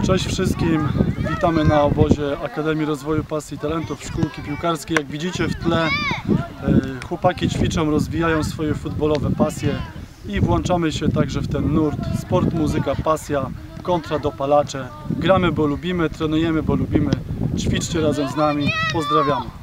Cześć wszystkim, witamy na obozie Akademii Rozwoju Pasji i Talentów Szkółki Piłkarskiej. Jak widzicie w tle chłopaki ćwiczą, rozwijają swoje futbolowe pasje i włączamy się także w ten nurt sport, muzyka, pasja kontra dopalacze. Gramy, bo lubimy, trenujemy, bo lubimy. Ćwiczcie razem z nami, pozdrawiamy.